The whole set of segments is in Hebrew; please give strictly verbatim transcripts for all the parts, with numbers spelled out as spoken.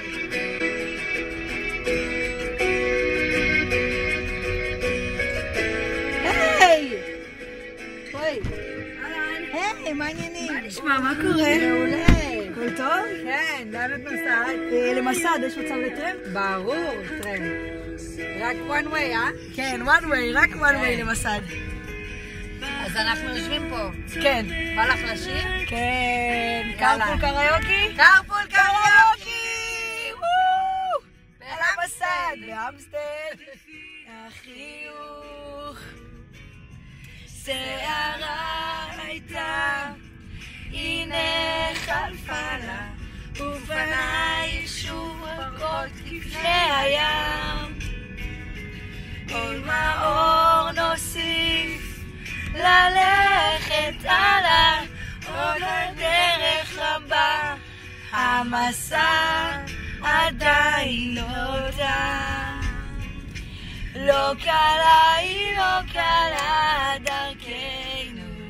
היי, מה העניינים? מה נשמע? מה קורה? מעולה. הכל טוב? כן, לאן את נוסעת? למסד, יש מצב לטרמפ? ברור, טרמפ. רק one way, אה? כן, one way, רק one way למסד. אז אנחנו יושבים פה. כן. בא לך לשיר? כן. יאללה. קרפול קריוקי? קרפול קריוקי! על המסד, באמסטל. החיוך. שערה הייתה, הנה חלפה לה, ופנייך שוב רכות כפני הים. עם האור נוסיף ללכת הלאה, עוד הדרך רבה, המסע עדיין לא תם. לא קלה היא לא קלה דרכנו,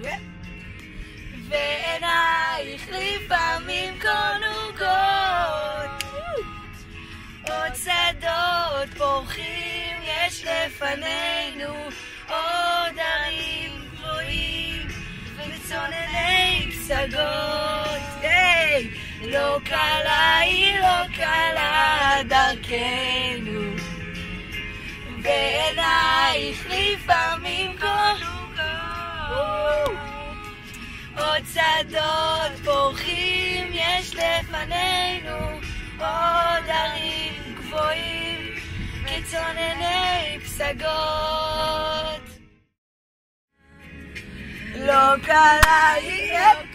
ועינייך לפעמים קונוגות. עוד שדות פורחים יש לפנינו, עוד ערים גבוהים וצונני פסגות. היי! לא קלה היא לא קלה דרכנו, ועינייך לפעמים קונוגות. עוד שדות פורחים יש לפנינו, עוד ערים גבוהים כצונני פסגות. לא קלה היא